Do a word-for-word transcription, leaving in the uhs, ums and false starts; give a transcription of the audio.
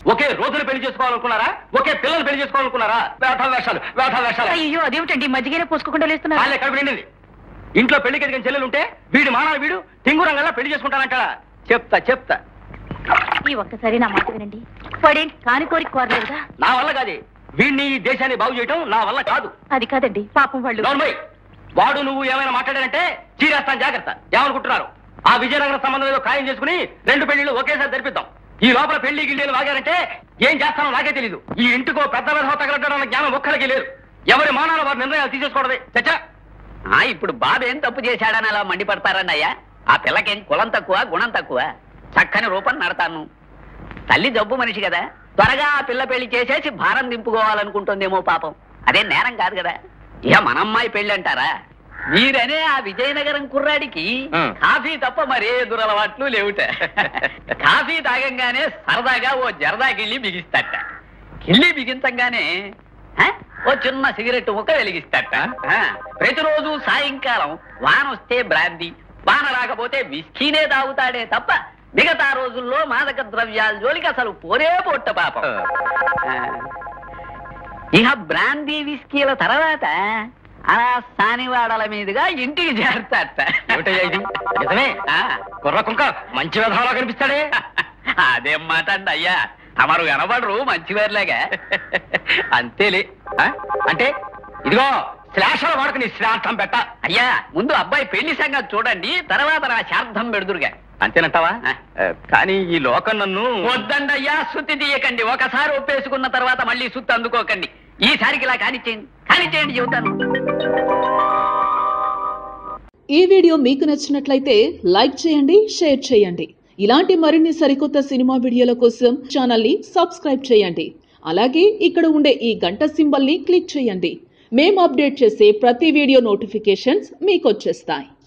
ఒకే రోజులు పెళ్లి చేసుకోవాలనుకున్నారా? ఒకే పిల్లలు పెళ్లి చేసుకోవాలనుకున్నారా? వేఠ వేషాలు వేఠ వేషాలు. అయ్యో అదేమిటండి మజ్జిగైనా పోసుకోకుండా లేస్తున్నారు. వాళ్ళే కడుపు నిండింది. ఇంట్లో పెళ్లికి ఎదిగిన చెల్లెలు ఉంటే వీడి మానాలు వీడు టింగురంగల్లా పెళ్లి చేసుకుంటానంటాడా? చెప్తా చెప్తా. ఈ ఒక్కసారి నా మాట వినండి. వాడేంటి కాని కోరిక కోరలేదుగా. నా వల్ల కాదు. వీడిని ఈ దేశాన్ని బాగు చేయటం నా వల్ల కాదు. అది కాదండి పాపం వాళ్ళు. నోర్మై, వాడు నువ్వు ఏమైనా మాట్లాడారంటే చీరేస్తాను, జాగ్రత్త. ఏమనుకుంటున్నారు? ఆ విజయనగరం సంబంధం ఏదో ఖాయం చేసుకుని రెండు పెళ్లిళ్ళు ఒకేసారి జరిపిద్దాం. ఈ లోపల పెళ్లి గిళ్ళేలు వాగారంటే ఏం చేస్తానో నాకే తెలీదు. ఈ ఇంటికో పెద్ద విధవ తగలటం జ్ఞానం ఒక్కరికి లేదు. ఎవరి మానాలు వారి నిర్ణయాలు తీసేసుకోవడమే. చచ్చా ఇప్పుడు బాబు ఏం తప్పు చేశాడని అలా మండిపడతారండి అయ్యా? ఆ పిల్లకేం కులం తక్కువ గుణం తక్కువ? చక్కని రూపం నడతాను. తల్లి జబ్బు మనిషి కదా, త్వరగా ఆ పిల్ల పెళ్లి చేసేసి భారం దింపుకోవాలనుకుంటుందేమో పాపం. అదే నేరం కాదు కదా. ఇక మన అమ్మాయి పెళ్లి అంటారా? మీరనే ఆ విజయనగరం కుర్రాడికి కాఫీ తప్ప మరే దురలవాట్లు లేవుట. కాఫీ తాగంగానే సరదాగా ఓ జరదా గిళ్ళి బిగిస్తాట. గిళ్ళి బిగించంగానే ఓ చిన్న సిగరెట్ ముక్క వెలిగిస్తాట. ప్రతిరోజు సాయంకాలం వాన వస్తే బ్రాందీ, వాన రాకపోతే విస్కీనే తాగుతాడే తప్ప మిగతా రోజుల్లో మాదక ద్రవ్యాల జోలికి అసలు పోరే పొట్ట పాపం. ఇక బ్రాందీ విస్కీల తర్వాత అలా సానివాడల మీదుగా ఇంటికి చేరతాట. కుర్ర కుంక మంచి విధాలా కనిపిస్తాడే. అదేం మాట అండి అయ్యా, తమరు కనబడరు మంచివారిలాగా. అంతేలే. అంటే ఇదిగో శ్లాషాల వాడుకు నీ శ్రార్థం పెట్ట. అయ్యా ముందు అబ్బాయి పెళ్లి సంగతి చూడండి, తర్వాత నా శార్థం పెడుదురుగా. అంతేనంటావా? కానీ ఈ లోకం నన్ను. వద్దండి అయ్యా, సుత్తి తీయకండి. ఒకసారి ఒప్పేసుకున్న తర్వాత మళ్ళీ సుత్తి అందుకోకండి. ఈసారికి ఇలా కానిచ్చేయండి, కానిచ్చేయండి చెబుతాను. ఈ వీడియో మీకు నచ్చినట్లయితే లైక్ చేయండి, షేర్ చేయండి. ఇలాంటి మరిన్ని సరికొత్త సినిమా వీడియోల కోసం ఛానల్ ని సబ్స్క్రైబ్ చేయండి. అలాగే ఇక్కడ ఉండే ఈ గంట సింబల్ ని క్లిక్ చేయండి. మేము అప్డేట్ చేసే ప్రతి వీడియో నోటిఫికేషన్స్ మీకు వచ్చేస్తాయి.